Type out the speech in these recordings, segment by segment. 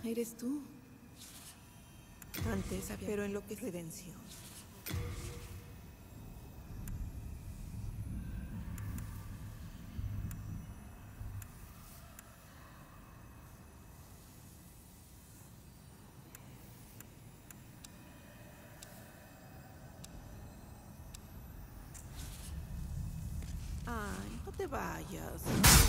¿Eres tú? Antes había... Pero en lo que es redención. Ay, no te vayas.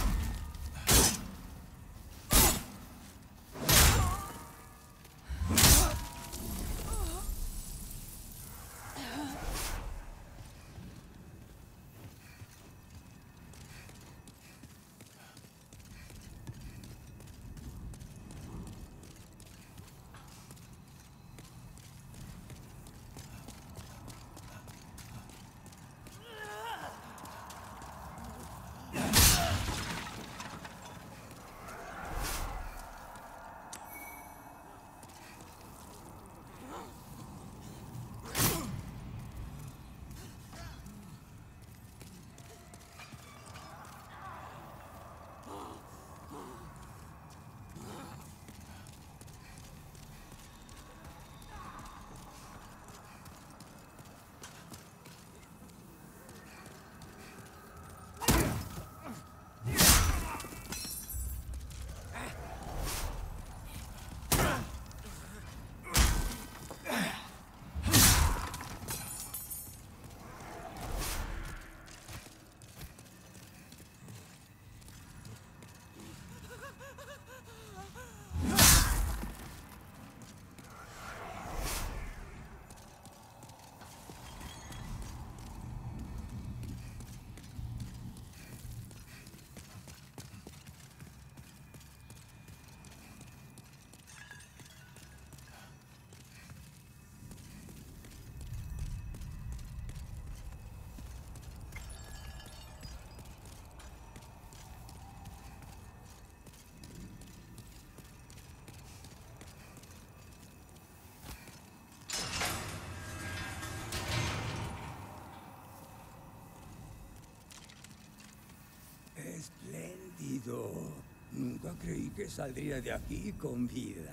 Espléndido. Nunca creí que saldría de aquí con vida.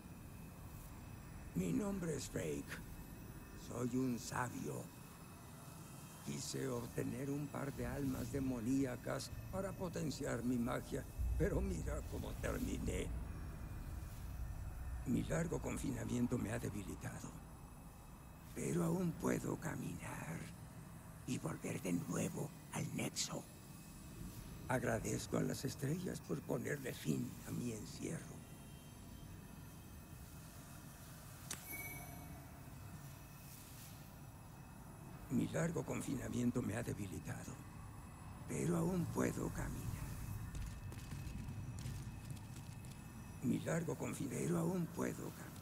Mi nombre es Fake. Soy un sabio. Quise obtener un par de almas demoníacas para potenciar mi magia, pero mira cómo terminé. Mi largo confinamiento me ha debilitado. Pero aún puedo caminar y volver de nuevo al Nexo. Agradezco a las estrellas por ponerle fin a mi encierro. Mi largo confinamiento me ha debilitado, pero aún puedo caminar. Mi largo confinamiento, pero aún puedo caminar.